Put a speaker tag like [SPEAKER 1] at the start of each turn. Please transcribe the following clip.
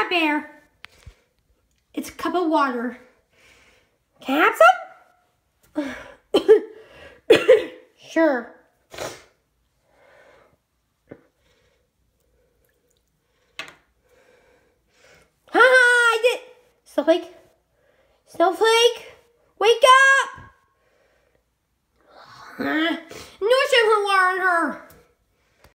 [SPEAKER 1] Bear. It's a cup of water. Can I have some? Sure. Ha! I did. Snowflake. Snowflake. Wake up. No, I should put water on her.